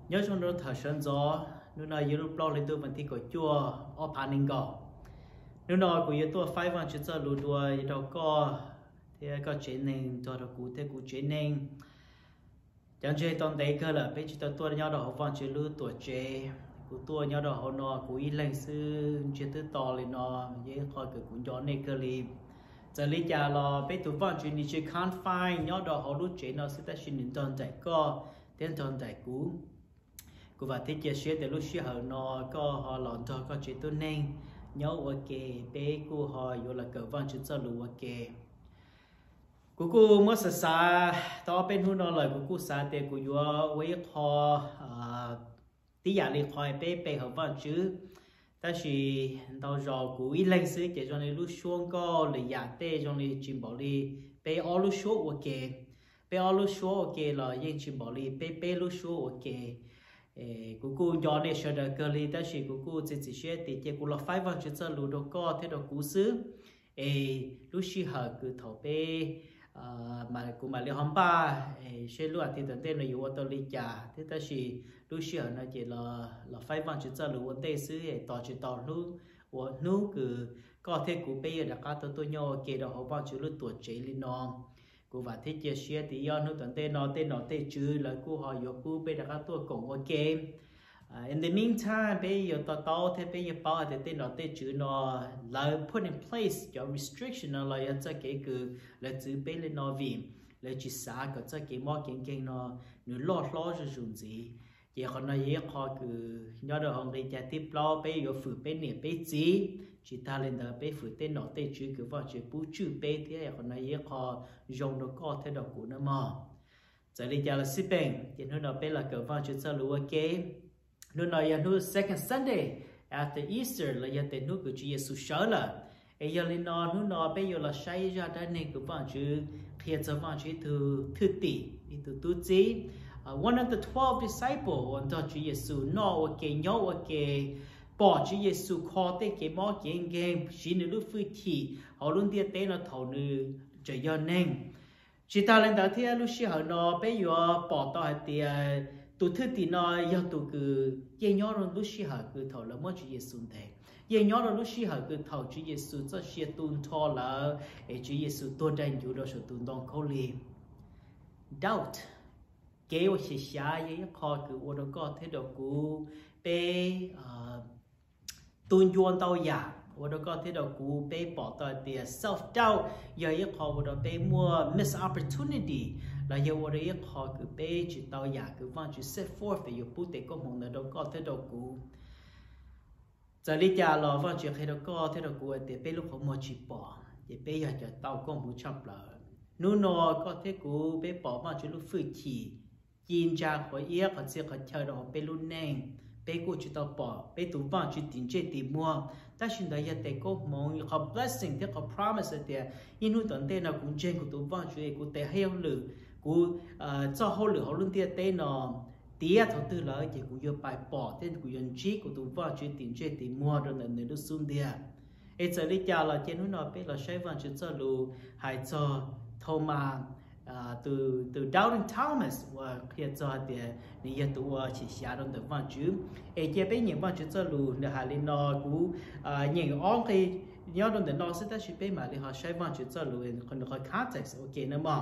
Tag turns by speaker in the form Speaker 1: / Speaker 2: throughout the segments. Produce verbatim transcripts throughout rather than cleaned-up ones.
Speaker 1: nhớ trong đó thở sân gió nếu nói yêu lúc lâu lên tôi vẫn thì có chua ở pan ninh gò nếu nói của yêu tôi phải văn chữ giờ lùi đuôi đâu có thì có chuyện này cho đâu cụ thể cụ chuyện này chẳng chơi toàn đấy cơ là bây giờ tôi nhau đó văn chữ lùi tuổi trẻ của tôi nhau đó họ nó của ít lần xưa chuyện thứ to lên nó dễ khỏi cái cũng gió này cơ li giờ lý cha là bây tụ văn chữ này chỉ can't find nhau đó họ lúc trẻ nó sẽ ta xin đến toàn đấy có đến toàn đấy cũ cô và thích chia sẻ từ lúc xưa họ nó có họ lọn cho có chuyện tôi nên nhớ ok bé cô họ vô là cờ văn chữ cho lũ ok cô cô mới sợ xa tao bên hôm đó lời của cô xa thì cô vô với họ tí giả li khỏi bé bé họ văn chữ ta chỉ tao rõ cô ít lần xưa chỉ cho nên lúc xuống có lời giả tê cho nên chim bảo đi bé ở lúc xuống ok bé ở lúc xuống ok là yên chim bảo đi bé bé lúc xuống ok cô cô cho nên sẽ được cơ li ta chỉ cô cô chỉ chỉ sẽ thì chỉ cô là phải văn chữ cho lũ đó có thế đó cú xứ lúc xí hở cứ thầu bé mà cũng mà liên hôm ba sẽ luôn thì tận tên là yêu tôi lý trả thế ta chỉ lúc xí hở nó chỉ là là phải văn chữ cho lũ vấn đề xứ tỏ chỉ tỏ nu và nu cứ có thể của bé đã có tôi tôi nhau kể đó họ văn chữ lúc tuổi trẻ lên non cô và thích chia sẻ thì do nó tận tên nó tên nó tên chữ là cô họ yêu cô bây giờ các tôi cũng ok in the meantime bây giờ tao tao thế bây giờ bảo thì tên nó tên chữ nó là put in place cho restriction nó là cho cái cứ là chữ bây lên nó vì là chỉ xa cái cho cái mỏ kinh kinh nó nó lo lo cho dùng gì giờ còn nói gì họ cứ nhớ được ông đi trả tiếp lo bây giờ phụ bây nè bây gì chỉ ta lên đó bây phụ tên nó tên chữ cứ vào chữ bút chữ bây thế còn nói gì họ dùng nó có thế đó cũng nó mà giờ đi trả là shipping thì nó nó bây là cứ vào chữ sao luôn ok nó nói là nó second Sunday after Easter là giờ tên nó của Chúa Giêsu sớ là ấy giờ lên nó nó nó bây giờ là say ra đây này cứ vào chữ hiện giờ vào chữ thứ thứ tỷ thứ tu chí Uh, one of the twelve disciples on to Chúa Giêsu nó ok nhớ ok bỏ Chúa Giêsu khó tới cái mỏ game game chỉ nếu lúc phi thì họ luôn tiếc tế nó thầu nữ trời giờ nên chỉ ta lên đó thì lúc xưa họ nó bây giờ bỏ tao thì tụi thứ thì nó giờ tụi cứ dễ nhớ rồi lúc xưa họ cứ thầu là mất Chúa Giêsu thế dễ nhớ rồi lúc xưa họ cứ thầu Chúa Giêsu cho xưa tuôn thọ là Chúa Giêsu tuôn đánh chủ đó sự tuôn đông khâu li doubt kéo xì xa với kho cứ ô đó có thế đó cú bé tuôn yuan tao giả ô đó có thế đó cú bé bỏ tao tiền self doubt giờ cái kho ô đó bé mua miss opportunity là giờ ô đó cái kho cứ bé chỉ tao giả cứ vang chỉ set forth để yêu bút để có một nơi đó có thế đó cú giờ đi cha lo vang chỉ thế đó có thế đó cú để bé lúc không mua chỉ bỏ để bé giờ cho tao có một trăm là nu nó có thế cú bé bỏ vang chỉ lúc phơi chỉ nhìn cha khỏi yết khỏi xe khỏi chờ đó bé luôn nè bé cô chỉ tao bỏ bé tụ vang chỉ tiền chơi tiền mua ta xin đại gia tế có mong có blessing thế có promise thế in nuôi tận tên nào cũng trên của tụ vang chỉ của tế heo lử của cho hậu lử họ luôn tiền tên nó tía thầu tư lợi chỉ của yêu bài bỏ tên của dân trí của tụ vang chỉ tiền chơi tiền mua rồi nên nên nó xuống đi ấy giờ đi cha là trên núi nó bé là sai vang chỉ cho lù hay cho Thomas từ từ Doubting Thomas và hiện giờ thì những tụ chỉ xả đồng từ văn chữ, ấy chỉ biết những văn chữ cho lù để hà lên nó cú những ông thì nhớ đồng từ nó sẽ ta chỉ biết mà để họ sai văn chữ cho lù còn được context ok nữa mà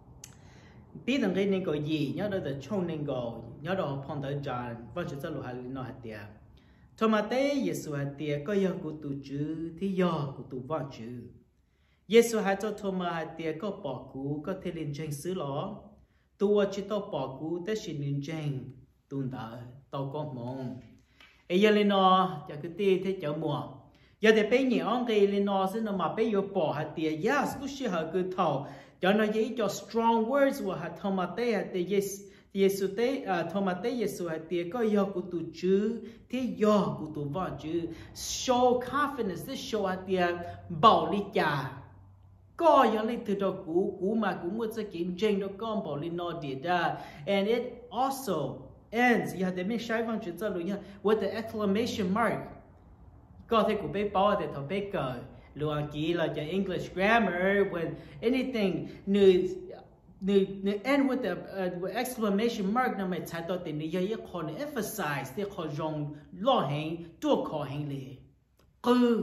Speaker 1: biết rằng cái nên gọi gì nhớ đồng từ trong nên gọi nhớ đồng phong tới John văn chữ cho lù hà lên nó hạt tiền Thomas tế Giêsu hạt tiền có giờ của tụ chữ thì giờ của tụ văn chữ Giêsu hãy cho Thomas hãy tiệt có bỏ cú có thể lên trên xứ lọ, tua chỉ tao bỏ cú tới xin lên trên, tuôn đỡ tao có mong. Ấy giờ lên nó, giờ cứ tì thế chở mùa, giờ thì bây giờ ông cái lên nó xin nó mà bây giờ bỏ hãy tiệt, yes, lúc xưa hãy cứ thầu, cho nó dễ cho strong words và hãy Thomas tế hãy tiệt Giêsu, Giêsu tế, Thomas tế Giêsu hãy tiệt có giờ của tụ chữ, thế giờ của tụ vợ chữ, show confidence, this show hãy tiệt bảo lý trả. Có những lịch từ đó cũ cũ mà cũng muốn sẽ kiếm trên đó con bảo linh nó đi ra and it also ends you have to make sure văn chữ cho luôn nha with the exclamation mark có thể của bé bảo để thằng bé cờ luôn kỹ là cho English grammar when anything new nửa nửa end with the uh, with exclamation mark nằm mày chạy tao thì nửa giờ khó nửa emphasize để khó dùng lo hành tua khó hành lệ cứ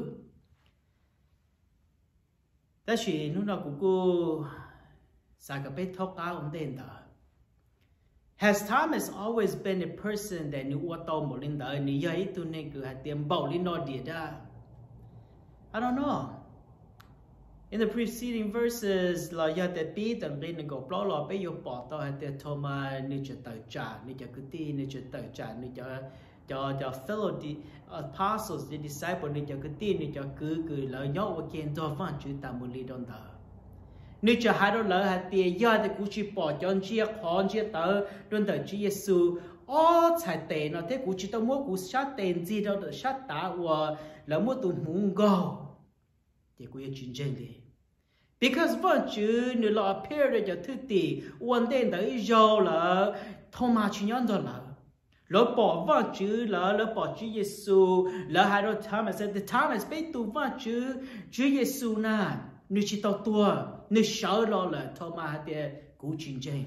Speaker 1: đó chỉ lúc nào cũng cô sao cái bé thóc áo ổn định đó. Has Thomas always been a person that knew what tao một linh đó nửa giờ ít tu nên cứ hạt tiền bảo linh nó địa đó. I don't know. In the preceding verses, là do tại bí tận lên nên có bao lo bây giờ bỏ tao hay tại thô mà như cho tự trả, như cho cái tin, như cho tự trả, như cho cho cho fellow the apostles, the disciples, như cho cái tin, như cho cứ cứ lời nhau và kiến cho văn chữ ta một lý đơn đó. Như cho hai đứa lời hay tiền do tại cú chỉ bỏ cho chia khó chia tớ đơn tờ Chúa Giêsu. Ô chạy tiền nó thế cú chỉ tao mua cú sát tiền gì đâu được sát đá và là mua tụ muốn go. Thì cú yêu chiến tranh đi. Because vẫn chứ nếu là appear để cho thứ tỷ ổn định tới dầu là thông mà chỉ nhận đó là lỡ bỏ vẫn chứ là lỡ bỏ Chúa Giêsu lỡ hai đôi Thomas the Thomas biết tu vẫn chứ Chúa Giêsu na nếu chỉ tao tua nếu sợ lo là thông mà thì cú chiến tranh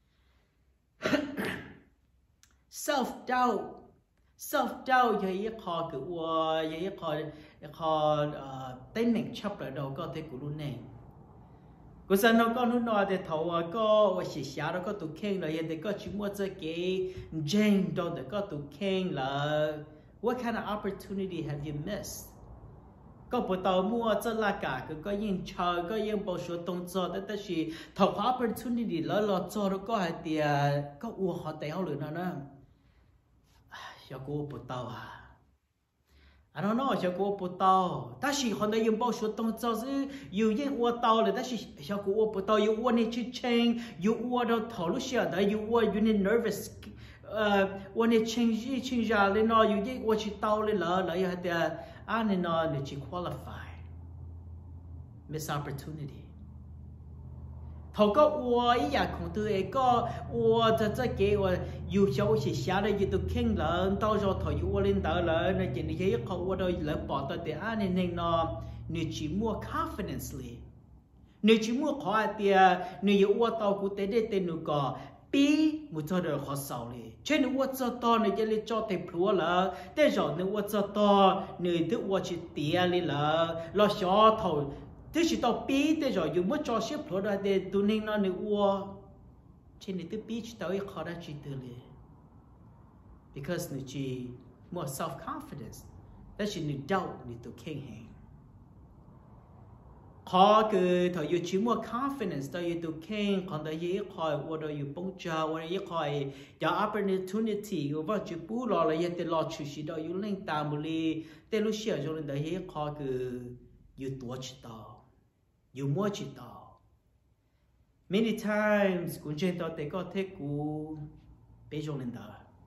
Speaker 1: self doubt self doubt vậy khó cứ qua vậy khó khó tên mình chấp lại đầu có thể của luôn này. Cô sao nó có lúc nào để thầu có và xí xả đó có tụ khen là hiện tại có chỉ mua cho cái Jane đâu để có tụ khen là what kind of opportunity have you missed? Có bộ tàu mua cho là cả cứ có những chờ có những bộ số động作đó đó là thầu có opportunity lỡ lỡ cho đó có hay thì có uo họ téo nữa nữa cho cô bộ tàu à I don't know, cho cô bộ tàu. Ta chỉ còn đây dùng bao số tông cho chứ, dùng những uo tàu là ta chỉ cho cô uo bộ tàu, dùng uo này chỉ change, dùng uo đâu thầu lúc xưa đấy, dùng uo dùng nên nervous, uo này change change ra lên nó dùng những uo chỉ tàu lên lỡ lỡ hay thì anh nên nó để chỉ qualify, miss opportunity. Thầu có uo ý à không từ ấy có uo cho cho cái uo dù cho chỉ xả đây dù tụi khen lợn tao cho thầu uo lên đỡ lợn này chỉ như thế không uo đâu lợn bỏ tao thì anh nên nên nó nếu chỉ mua confidently nếu chỉ mua khó thì nếu uo tao cũng tới đây tên nó có bi một cho được khó sau đi trên uo cho to này chỉ lấy cho thầy plua là thế rồi nếu uo cho to nếu thứ uo chỉ tia đi là lo cho thầu thế chỉ tao bí thế rồi dùng mất cho xếp rồi đó để tụi nên nó nếu uo trên này tôi bí chỉ tao ít khó đã chỉ từ liền because nó chỉ more self confidence đó chỉ nó doubt nó tụi khen hàng khó cứ thời yêu chỉ more confidence tao yêu tụi khen còn tao yêu khỏi uo tao yêu bông chờ uo yêu khỏi cho opportunity uo vào chỉ bù lo là yên tao lo chịu chỉ tao yêu lên tao một li tao lúc xưa cho nên tao yêu khó cứ yêu tuổi chỉ tao you more chỉ tao many times cũng trên tao thấy có thể cú bây giờ lên đó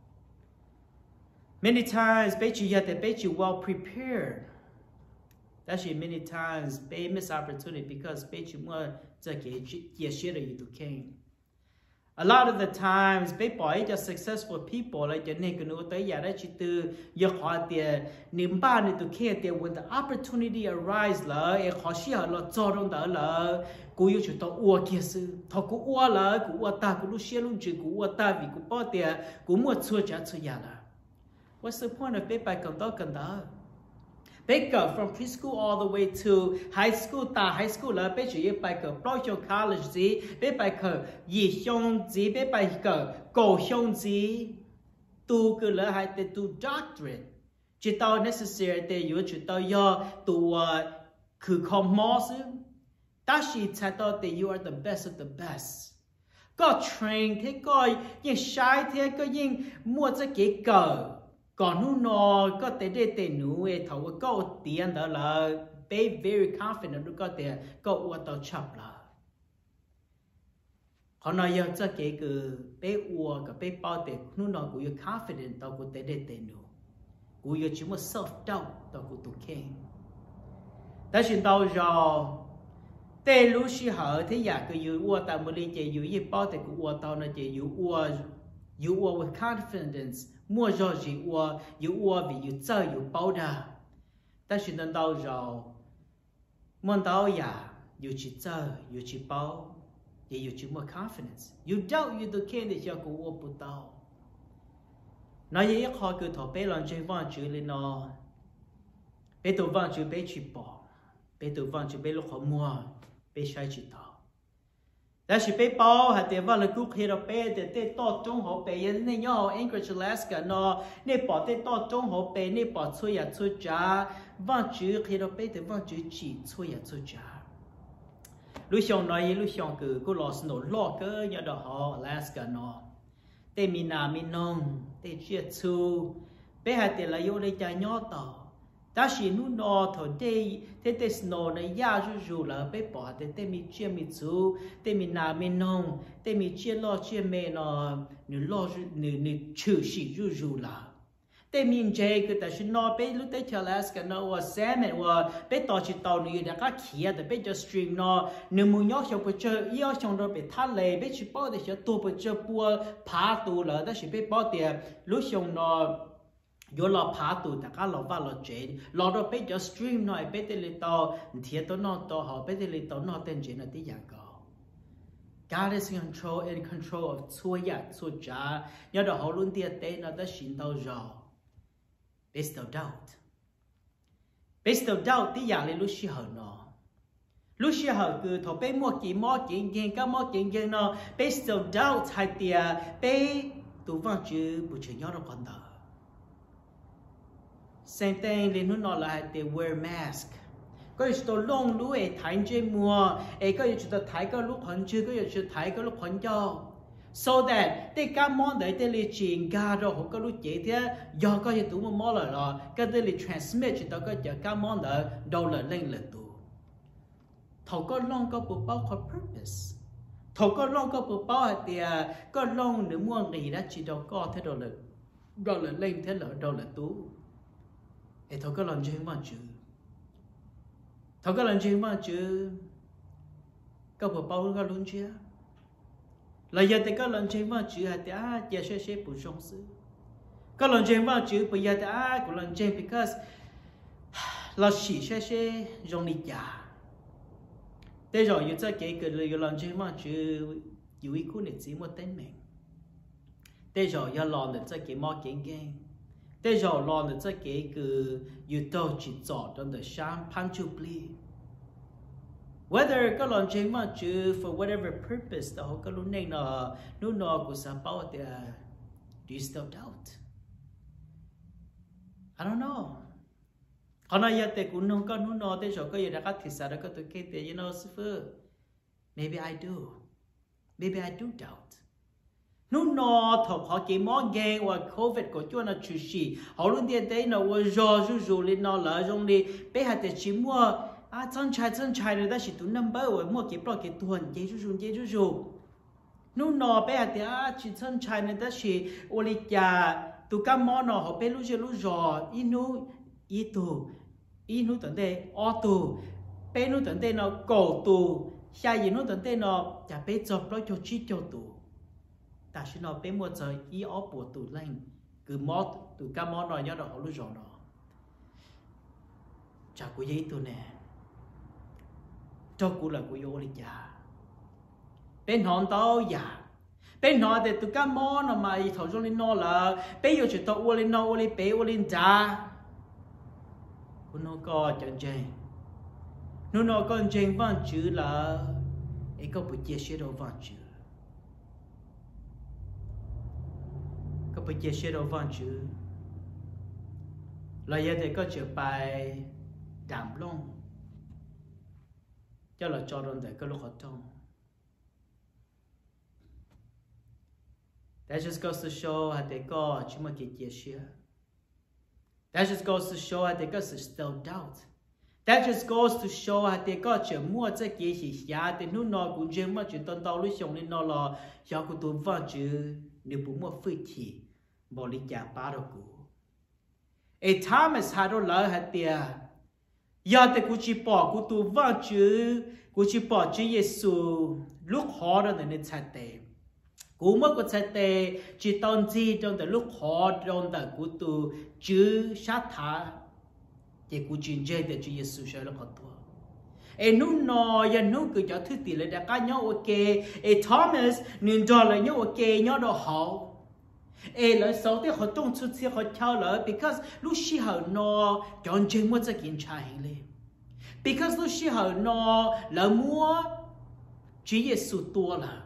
Speaker 1: many times bây giờ ya thấy bây giờ well prepared actually many times bây miss opportunity because bây giờ mua cho cái cái shit là you can a lot of the times bây bỏ cho successful people like cho nên cái nó tới giờ đó chỉ từ giờ họ tiền niệm ba này tụi kia tiền when the opportunity arise là em họ xí họ là cho đông đó là cú yêu chúng ta uo kia sư thọ cú uo là cú uo ta cú lúc xí lúc chỉ cú uo ta vì cú bỏ tiền cú mua chua chả chua nhà là what's the point of bây bài cần đó cần đó bây giờ from preschool all the way to high school ta high school là bây giờ bây giờ bao nhiêu college gì bây giờ gì xong gì bây giờ cầu xong gì tu cứ là hai từ tu doctorate chỉ tao necessary để yêu chỉ tao do tu cứ không mất chứ ta chỉ thấy tao để you are the best of the best có train thế coi những sai thế có những mua cho cái cờ còn nu nó có thể để tiền nu ấy thầu có tiền đó là be very confident nó có thể có uo tao chấp là họ nói giờ cho cái cứ be uo cái be bao tiền nu nó cũng yêu confident tao có thể để tiền nu cũng yêu chỉ một self doubt tao cũng tụt khen tại chuyện tao rồi tê lúc xí hở thế giả cứ yêu uo tao mới đi chơi yêu gì bao tiền cũng uo tao nó chơi yêu uo yêu uo with confidence mua rồi gì uo yêu uo vì yêu chơi yêu bao đà ta chỉ nên đau rồi muốn đau ya yêu chỉ chơi yêu chỉ bao thì yêu chữ more confidence you doubt you do khen để cho cô ô bù tao nói vậy khó cứ thọ bé lần chơi vang chữ lên nó bé tụ vang chữ bé chỉ bỏ bé tụ vang chữ bé lúc họ mua bé sai chỉ tao đó là bé bao hạt tiền vang là cúc hết rồi bé để để to trong họ bé nên nhớ họ Anchorage Alaska nó nên bỏ để to trong họ bé nên bỏ xuôi à xuôi trả vang chữ hết rồi bé để vang chữ chỉ xuôi à xuôi trả lúc xong nói lúc xong cứ cô lo snow lo cơ nhớ đó họ Alaska nó tê mi nà mi nông tê chia chu bé hạt tiền là yêu đây trái nhỏ tỏ ta chỉ nu nọ thổi tê tê tê snow này ya ru ru là bé bỏ tê tê mi chia mi chu tê mi nà mi nông tê mi chia lo chia mê nó nữ lo nữ nữ chữ sĩ ru ru là tê mi chơi cái ta chỉ nó bé lúc tê chơi Alaska nó và salmon và bé tàu chỉ tàu nữ đã cá khía để bé cho stream nó nữ muốn nhóc xong bây giờ yêu xong rồi bé thắt lệ bé chỉ bao để cho tua bây giờ bua phá tù là ta chỉ bé bao tiền lúc xong nó yo lo phá tù ta cá lo va lo chơi lo rồi bé cho stream nó bé tê lệ tàu thiệt tàu nó tàu họ bé tê lệ tàu nó tên chơi nó tí dạng cao God is in control and control of xua ya xua trả nhớ đó họ luôn tiền tê nó đã xin tàu rồi based on doubt based on doubt tí dạng lên lúc xí hở nó lúc xí hở cứ thọ bé mua kỹ mua kiện kiện các mua kiện kiện nó based on doubt hay tiề bé tụ vang chữ bù chữ nhớ nó còn đỡ same thing lên nó nói là hay tiề wear mask có những chỗ lông lú ấy thái trên mùa ấy có những chỗ thái cái lúc còn chưa có những chỗ thái cái lúc còn cho so that they got more để để li chuyện ga rồi họ có lúc chế thế do có những tụ mà more là rồi cái để li transmit chỉ tao có chỉ got more để đâu là lên là tụ thầu có long có bộ bao có purpose thầu có long có bộ bao hay thì có long nếu mua gì đó chỉ đâu có thế đâu là đâu là lên thế là đâu là tụ ấy thầu có lòng chơi mà chứ thầu có lòng chơi mà chứ có bộ bao có luôn chưa là giờ thì có lần chơi vào chữ hạt à giờ sẽ sẽ bổ sung sự có lần chơi vào chữ bây giờ thì à có lần chơi because là chỉ sẽ sẽ dùng đi trả thế rồi giờ cái cái là lần chơi vào chữ yêu ý của người chỉ một tên mình thế rồi giờ lần được cái cái món kiện kiện thế rồi lần được cái cái yêu cầu chỉ chọn trong the sham punctually whether các lần chơi mà chứ for whatever purpose đó các lúc này nó nó nó của sao bảo thì do you still doubt I don't know còn bây giờ thì cũng không có nó nó thế rồi có gì đã có thiệt sao đó có tôi kể thì you know sư maybe I do maybe I do doubt nó nó thọ họ chỉ món nghe và covid của chúng nó chủ sĩ họ luôn tiền đấy nó và rồi rồi rồi lên nó là trong đi bé hạt thì chỉ mua à chân trái chân trái rồi đó chỉ tụi number rồi mua cái bao cái tuần cái chú chú cái chú chú nu nọ bé thì à chỉ chân trái này đó chỉ oli cha tụi các món nọ họ bé lúc chưa lúc rồi inu itu inu tận đây auto bé nu tận đây nó cổ tụ xa gì nu tận đây nó chả bé chọc nó cho chi cho tụ ta chỉ nó bé mua chơi ý ó bộ tụ lên cứ mót tụi các món nọ nhớ đó họ lúc rồi nó chả có gì tụi nè cho cô là cô yêu đi cha bên họ tao già bên họ để tụi các món nó mà thầu trong lên nó là bây giờ chỉ tao uống lên nó uống lên bé uống lên cha cô nó có chân chân nó nó con chân văn chữ là ấy có bị chia sẻ đâu văn chữ có bị chia sẻ đâu văn chữ là giờ thì có chữ bài đảm long cho là choron để cái lúc họ trong. That just goes to show how they go chỉ mà cái chia sẻ. That just goes to show how they go to still doubt. That just goes to show how they go chỉ mua cái cái gì giá thì nó nó cũng chỉ mà chỉ tận tàu lúc xong nên nó là cho cái tụi vợ chứ nếu bố mua phơi thì bỏ đi trả ba đâu cũ. A Thomas had a lỡ hạt tiền. Giờ thì cô chỉ bỏ cô tu vợ chứ cô chỉ bỏ chứ Giêsu lúc họ đó nên chạy tệ cô mới có chạy tệ chỉ tao gì trong từ lúc họ trong từ cô tu chứ sát thả thì cô chỉ chơi để chứ Giêsu sẽ là khó thua e nu no ya nu cứ cho thứ tỷ lệ đã cá nhau ok e Thomas nên cho là nhau ok nhau đồ hậu e lời sau thì họ trong chút xíu họ theo lời because lúc xí họ no chọn chơi mua cho kiến trai lên because lúc xí họ no là mua chỉ Giêsu tua là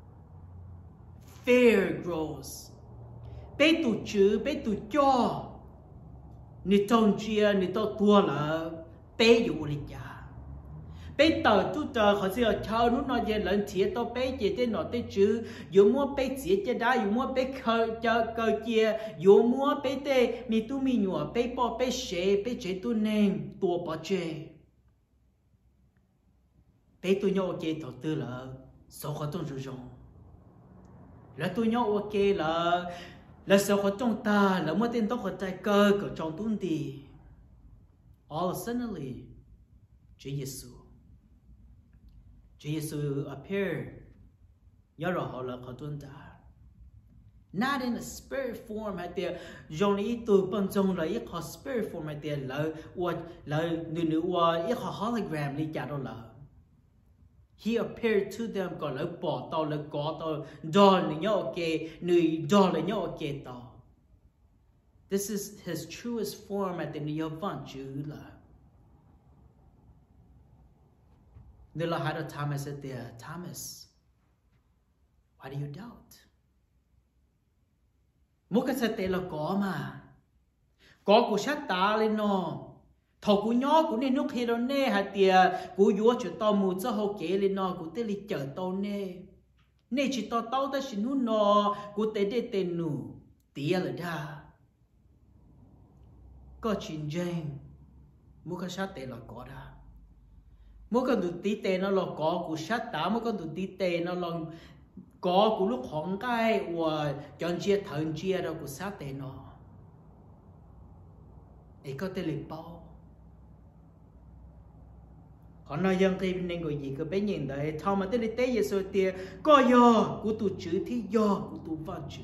Speaker 1: fear grows bé tụ chữ bé tụ cho nị trong chia nị tao tua là bé dụ lịch cha bé tờ tu tờ họ sẽ chờ nó nói về lần thiệt tao bé chỉ tên nó tên chữ dụ mua bé chỉ cho đá dụ mua bé khơi cho cơ chia dụ mua bé tê mi tu mi nhọ bé bỏ bé xế bé chế tu nên tua bỏ chế bé tu nhau ok đầu tư là số họ trong rủi ro là tu nhau ok là là số họ trong ta là mua tiền tao họ trái cơ của trong tuần đi all suddenly Chúa Giêsu Chúa Giêsu appear nhớ rõ họ là họ tuân ta not in a spirit form hay tiệt dòng ý từ bên trong là ít họ spirit form hay tiệt là hoặc là nữ nữ hoặc ít họ hologram đi chả đâu là he appeared to them còn là bỏ tao là có tao đo là nhớ ok người đo là nhớ ok tao this is his truest form at the new văn chữ là nếu là hai đứa Thomas ở there Thomas why do you doubt một cái sự là có mà có của sát ta lên nó thầu của nhỏ của nên nước khi đó nè hạt tiề của vua chuyện tao mù cho hậu kế lên nó của tê li chở tao nè nè chỉ tao tao ta chỉ nút nó của tê đê tê nụ tiề là đa có chuyện gì một cái sát tệ là có đa một cái tụi tí tê nó là có của sát ta một cái tụi tí tê nó là có của lúc hỏng cái và chọn chia thần chia đâu của sát tệ nó ấy có tê li bao họ nói rằng thì nên gọi gì cái bé nhìn đấy thao mà tới đi tế Giêsu tiền có do của tụ chữ thì do của tụ văn chữ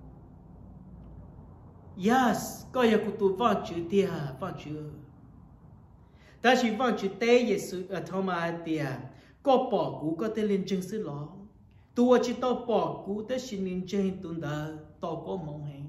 Speaker 1: yes có do của tụ văn chữ tiền văn chữ ta chỉ văn chữ tế Giêsu ở thao mà tiền có bỏ của có thể lên chân sự lo tụ chỉ tao bỏ của tới xin lên chân tụi ta tao có mong hẹn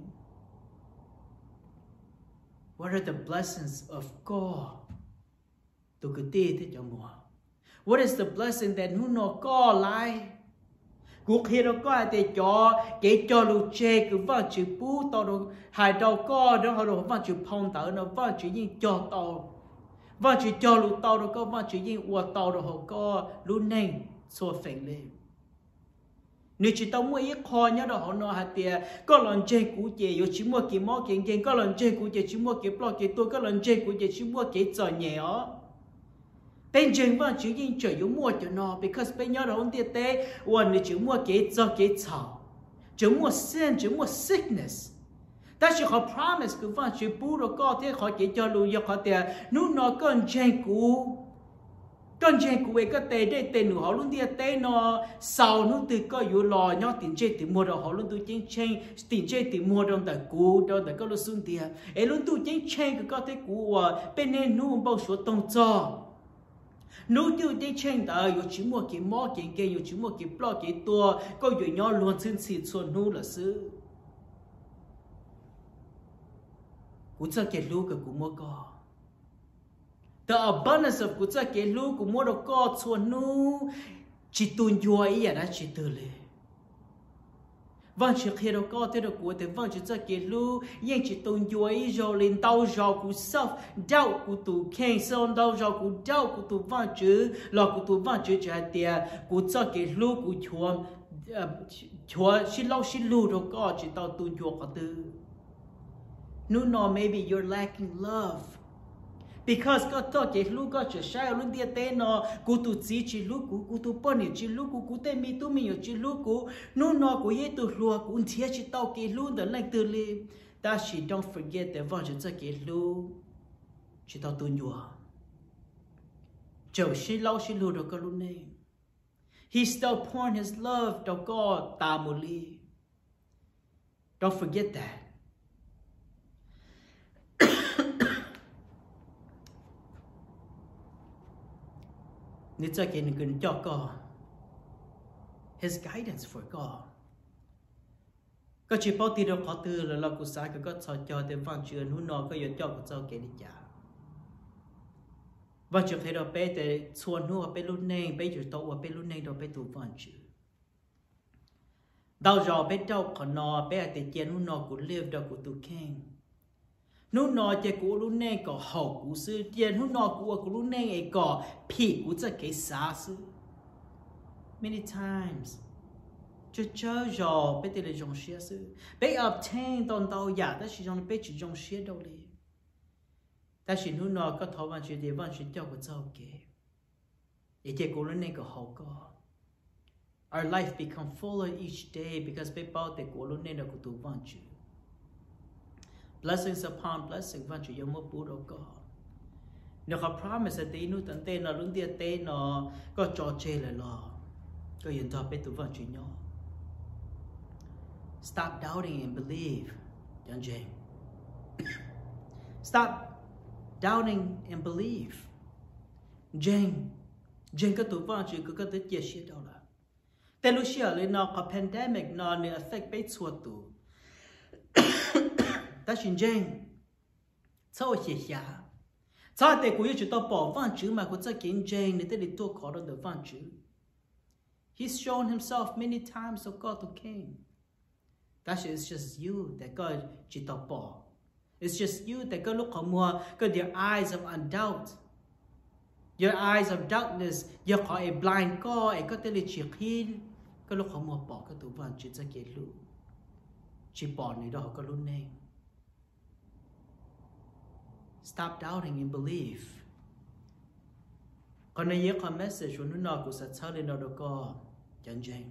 Speaker 1: what are the blessings of God tôi cứ tê thế cho mua. What is the blessing that nu nó có lại? Cuộc khi đó có ai để cho cái cho lu chê cứ vang chữ bú tao đâu hai đầu có đó họ đâu vang chữ phong tao nó vang chữ gì cho tao vang chữ cho lu tao đâu có vang chữ gì qua tao đâu họ có lu nên xua phèn lên. Nếu chỉ tao mua ít kho nhớ đó họ nói hạt tiền có lần chơi cú chơi rồi chỉ mua cái mỏ kiện kiện có lần chơi cú chơi chỉ mua cái plo cái tôi có lần chơi cú chơi chỉ mua cái trò nhẹ ó bên trên vẫn chỉ nhìn trời yếu mua cho nó because bên nhau đó ông tiệt tế và nếu chỉ mua cái trò cái chảo chỉ mua sin chỉ mua sickness ta chỉ họ promise cứ vẫn chỉ bù rồi có thế họ chỉ cho lưu cho họ tiền nếu nó con chơi cú con chơi cú ấy có tệ đây tệ nữa họ luôn tiệt tế nó sau nó từ có yếu lò nhau tiền chơi tiền mua đâu họ luôn tu chơi chơi tiền chơi tiền mua đâu tại cú đâu tại có lúc xuân tiền ấy luôn tu chơi chơi cứ có thế cú và bên này nu bao số tông cho nếu như đi trên đời, có chỉ một cái mỏ cái cái, có chỉ một cái plo cái tua, có nhiều nhau luôn xin xin xuân nu là sự. Cũng cho cái lúa cái cũng mua co. The abundance of cũng cho cái lúa cũng mua được co xuân nu, chỉ tuôn vui ý là chỉ từ lệ. Vâng chỉ khi đó có thế đó của thì vâng chỉ cho cái lu nhưng chỉ tôn vui rồi lên đau rồi của self đau của tụ khen xong đau rồi của đau của tụ vâng chữ là của tụ vâng chữ trả tiền của cho cái lu của chuông chuông xin lâu xin lu rồi có chỉ tao tôn vui có từ no no maybe you're lacking love because có to cái lu có chỉ sai luôn địa tên nó cú tu chỉ chỉ lu cú cú tu bận nhiều chỉ lu cú cú tên mi tu mi nhiều chỉ lu cú nó nó cú ye tu lu cú thiệt chỉ tao cái lu đó lại từ li ta chỉ don't forget that vâng chỉ cái lu chỉ tao tu nhiều chờ chỉ lâu chỉ lu đó có lu này he still pouring his love đâu có ta mù li don't forget that nếu cho cái người cho có His guidance for God có chỉ bảo tiền đâu có từ là là cuộc sống có cho cho để văn chương hú nọ có yêu cho của cho cái đi trả văn chương thấy đâu bé để xuân hú bé lúc này bé chịu tàu bé lúc này đâu bé tụ văn chương đào giò bé đâu còn nọ bé để tiền hú nọ của live đâu của tụ keng nú nọ chỉ của lúc này có hậu của sư tiền hú nọ của của lúc này có phi của cho cái啥sư many times cho chơi trò bé tiền là dùng xe sư bé obtain tồn tàu giả đó chỉ dùng bé chỉ dùng xe đâu đi ta chỉ nụ nọ có thọ văn chuyện thì văn chuyện cho của cháu kể để chỉ cố lên này có hậu có our life become fuller each day because bé bao để cố lên này là của tụ văn chuyện blessings upon blessings văn chuyện yêu bố đâu có nếu có promise thì nụ tận tên nó lưng tiền tên nó có trò chơi lại lo có hiện tại bé tụ văn chuyện nhỏ. Stop doubting and believe, John Jay. Stop doubting and believe. Jane, Jane có tụ văn chuyện có tới chia sẻ đâu là.แต่lúc xưa lên nó có pandemic nó nên affect bé chua tụ. Ta xin Jane, sao chia sẻ? Sao để cô yêu chỉ tao bỏ văn chữ mà cô chắc kiến Jane để để tôi khó được văn chữ. He's shown himself many times of God to King. That is just you that God chỉ tao bỏ. It's just you that God look ở mua, got your eyes of undoubt. Your eyes of darkness, you có a blind God, có thể là chỉ khi có lúc họ mua bỏ cái tủ văn chỉ cho cái lũ, chỉ bỏ này đó có lúc này. Stop doubting and believe. Còn này có message của nó cũng sẽ trở lên đó có chân chính.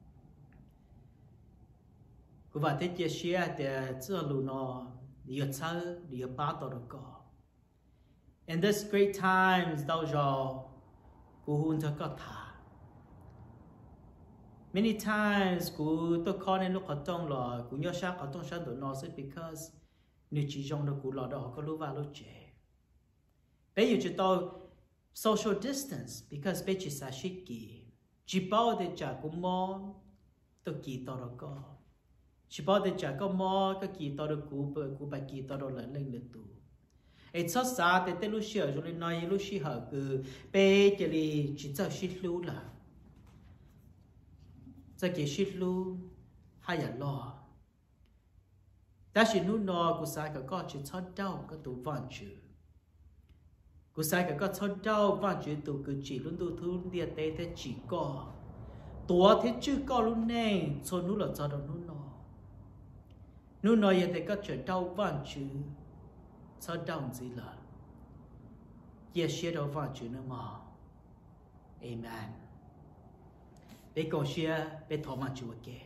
Speaker 1: Cô và thế chia sẻ để cho lũ nó đi ở chơi đi ở ba đó có. In this great times, đâu rồi cô hun cho có thả. Many times cô tôi coi nên lúc họ trong là cô nhớ sao họ trong sao tụi nó sẽ because nếu chỉ trong đó cô lo đó có lúc vào lúc trẻ. Bây giờ chỉ tôi social distance because bây giờ sẽ shit kỳ chỉ bảo để trả cô mò tôi kỳ tao đó có chỉ bảo để trả cô mò cái kỳ tao đó cô cô bài kỳ tao đó lại lên được tụ. Ấy sao sao để tới lúc xưa rồi nói lúc xưa họ cứ bây giờ thì chỉ cho shit lu là cho cái shit lu hay là lo. Ta chỉ nu nó cô sai cái có chỉ thoát đau cái tụ văn chữ. Cô sai cái có thoát đau văn chữ tụ cứ chỉ luôn tụ thu địa tê thế chỉ có. Tua thế chứ có luôn nè, cho nu là cho đâu nu nó. Nu nó giờ thì có chuyện đau văn chữ. Sao đau gì là. Giờ xe đâu văn chữ nữa mà. Amen. Bé câu xe, bé thọ văn chữ kì.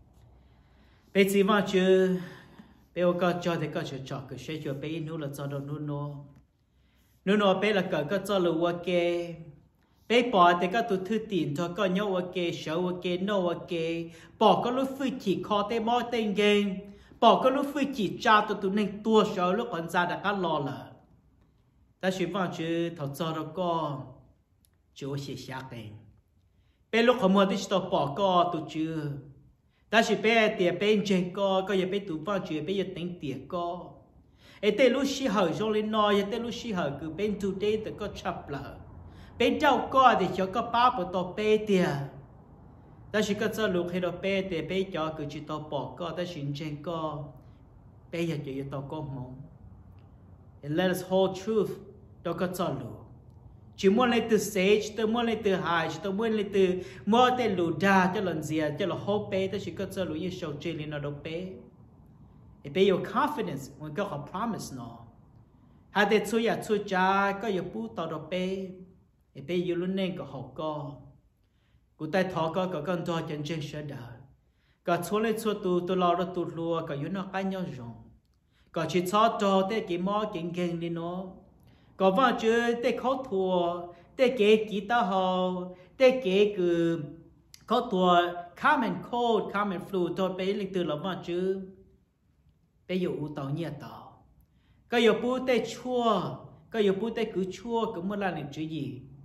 Speaker 1: Bé chỉ văn chữ. Bé có cho thì có cho cho cái xe cho bé nu là cho đâu nu nó. Nu nó bé là có có cho là ok. Bé bỏ thì có tụi thư tiền cho có nhau ok, sợ ok, no ok. Bỏ có lúc phi chỉ khó tay mò tên game. Bỏ có lúc phi chỉ cha tụi tụi nên tua sợ lúc còn ra đã có lo là. Ta chỉ vào chứ thầu cho nó có chỗ xì xa tên. Bé lúc họ mua thì tao bỏ có tụi chưa. Ta chỉ bé tiền bên trên co, có giờ bé tụ văn chuyện bé giờ tính tiền co. Ấy tên lúc xí hở trong lên nói, ấy tên lúc xí hở cứ bên tụ đây tự có chập lợ. Bên trâu co thì cho có bao bộ tàu bé tiền. Ta chỉ có cho lúc khi đó bé tiền bé cho cứ chỉ tàu bỏ co, ta chỉ trên co. Bé giờ chỉ tàu co mong. And let us hold truth, đâu có cho lúc. Chỉ muốn lấy từ sage, tôi muốn lấy từ high, tôi muốn lấy từ mua tên lù đa cho lần gì, cho là hô bé, tôi chỉ có cho lù như sầu chơi lên nó đâu bé. Để bé có confidence, mình có họ promise nó. Hai để chui à chui cha, có yêu bút tao đâu bé. Để bé yêu luôn nên có học co. Cụ tay thọ co có con to chân chân sẽ đợi. Có chui lên chui tù, tôi lo ra tù lùa, có yêu nó cái nhau rộng. Có chỉ cho cho tới cái mò kinh kinh đi nó. Có vợ chứ để khó thua, để kế kỹ ta hầu, để kế cứ khó thua common cold, common flu thôi bé lịch từ là vợ chứ. Bé yêu u tàu nhẹ tàu. Có yêu bút để chua, có yêu bút để cứ chua, cứ muốn làm những chuyện gì.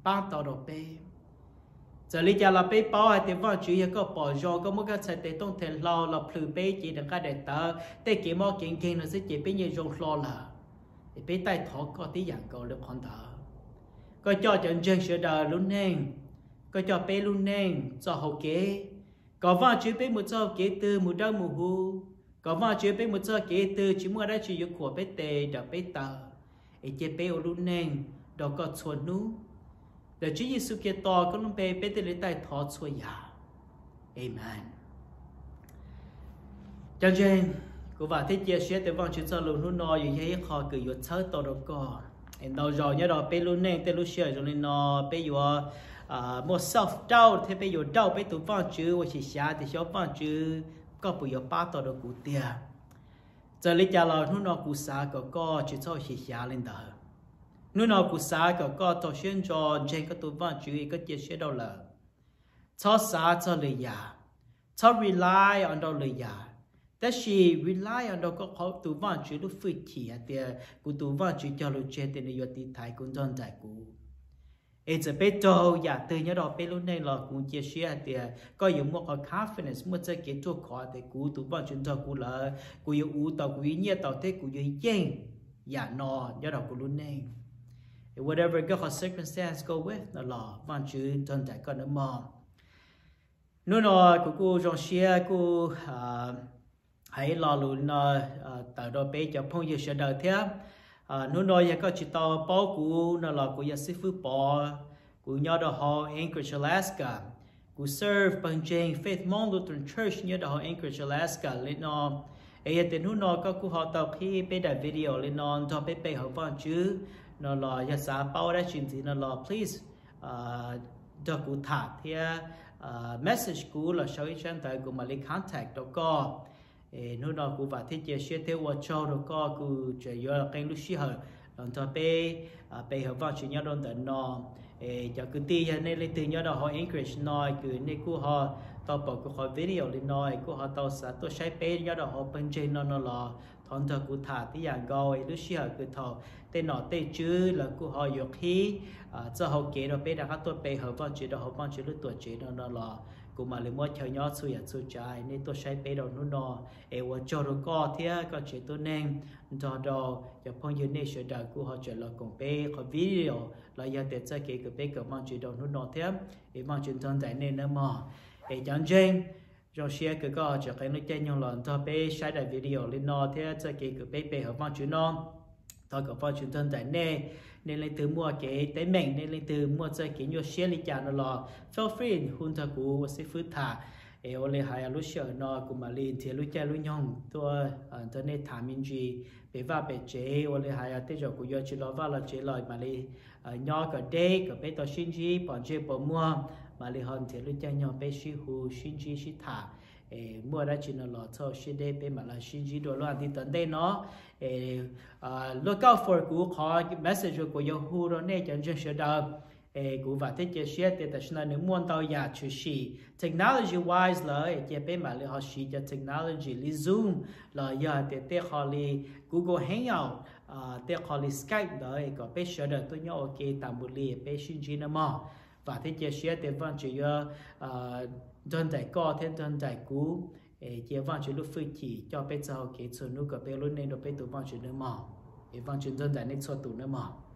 Speaker 1: ba tàu đồ bê giờ lý do là bê bao hay tiền vang chữ có bỏ gió có một cái sai tệ tông thể lo là phứ bê chỉ được cái để tờ tê chỉ mò kiện kiện nó sẽ chỉ bê như rong lo là để bê tay thọ có tí dạng cầu được hoàn thở có cho chân chân sửa đời luôn nên có cho bê luôn nên cho hậu kế có vang chữ bê một cho kế từ một đau một hu có vang chữ bê một cho kế từ chỉ mua đã chỉ của bê tê đã bê tờ để chỉ bê luôn nên đó có chuột nú để Chúa Giêsu kia to có lúc bé bé tới lấy tay thọ xuôi nhà, Amen. Cho nên, cô và thế chia sẻ tới vòng chuyện cho luôn nó nói như thế họ cứ yêu chơi to đâu có, em đâu rồi nhớ đó bé luôn nên bé luôn share rồi nên nó bé yêu một self doubt thế bé yêu doubt bé tụi vòng chữ và chỉ xả thì xóa vòng chữ có bùi yêu ba to đâu cụ tiền, giờ lấy trả lời nó nó cụ xả có có chỉ cho chỉ xả lên đó. Nếu nào cũng xa có có tổ xuyên cho trên các tụ văn chú ý các chia sẻ đâu là cho xa cho lời giả cho rely on đâu lời giảแต่ชี rely on đâu có họ tụ văn chú lúc phi chỉ à thì cụ tụ văn chú cho lúc trên thì nhiều tí thái cũng dọn giải cụ ấy giờ bây giờ giả từ nhớ đó bây lúc này là cũng chia sẻ thì có những một cái confidence một cái kết thúc khó thì cụ tụ văn chú cho cụ là cụ yêu u tàu cụ ý nghĩa tàu thế cụ yêu yên giả nọ nhớ đó cụ lúc này whatever God circumstance go with nó là văn chữ chân tại con nó mò nếu nó của cô trong xe cô hãy lo luôn nó tại đó bé cho phong yêu sẽ đời thế nếu nó giờ có chỉ tao bao của nó là của gia sư phụ bỏ của nhau đó họ Anchorage Alaska của serve bằng Jane Faith Mount Lutheran Church nhớ đó họ Anchorage Alaska lên nó ấy thì nếu nó có của họ tao khi bé đại video lên nó cho bé bé họ văn chữ nó là gia xã bao đã chuyện gì nó là please cho cụ thả thì message cũ là sau khi chân tới của mà lấy contact đó có nó nó cụ và thiết chia sẻ theo cho đó có cụ chỉ là kênh lúc xí hở còn cho bé bé họ vào chuyện nhau đơn giản nó cho cứ ti nên lấy từ nhau đó họ English nói cứ nên cụ họ tao bảo cụ họ video lên nói cụ họ tao sẽ tôi sai bé nhau đó họ bên trên nó nó là thằng thợ cụ thả thì dạng gọi lúc xí hở cứ thọ tên nọ tên chữ là cụ họ dục khí cho họ kể rồi bé đã các tôi bé họ vào chuyện đó họ vào chuyện lúc tuổi chuyện đó nó là cụ mà lấy mua chơi nhót xui à xui trái nên tôi sai bé đầu nó nó em vào cho rồi co thế có chuyện tôi nên cho đó cho phong như này sẽ đợi cụ họ trở lại cùng bé họ video là giờ để cho kể cái bé cái mang chuyện đầu nó nó thế em mang chuyện thân tại nên nó mà em chẳng chênh rồi share cái có cho cái nó chơi nhau lần cho bé sai đại video lên nó thế cho kể cái bé bé họ mang chuyện nó thôi có phong chuyện thân tại nên nên lấy từ mua cái tế mình nên lấy từ mua chơi cái nhiều share lý trả nó là feel free hun thà cũ và sẽ phứ thả ê ô lê hai lúc sợ nó cũng mà liền thì lúc chơi lúc nhong tôi tôi nên thả mình gì để vào bể chế ô lê hai tới giờ cũng giờ chỉ lo vào là chế lời mà li nhỏ cái đây cái bé tôi xin gì bọn chế bỏ mua mà li hơn thì lúc chơi nhỏ bé xí hu xin gì xí thả mua đã chỉ là lo cho xin đây bé mà là xin gì đồ loạn thì tận đây nó look out for cú khó message của Yahoo đó này chẳng chẳng sẽ đâu cú và thế chia sẻ thì tại sao nếu muốn tao giả chú sĩ technology wise là chỉ bé mà họ sĩ cho technology li Zoom là giờ thì để họ li Google Hangout để họ li Skype đó có bé sẽ được tôi nhớ ok tạm một li bé xin gì nữa mà và thế chia sẻ thì vẫn chỉ đơn giản co thêm đơn giản cú chỉ vang chuyện lúc phi chỉ cho bé sau cái số nút của bé luôn nên được bé tụ vang chuyện nữa mà vang chuyện đơn giản nên số tụ nữa mà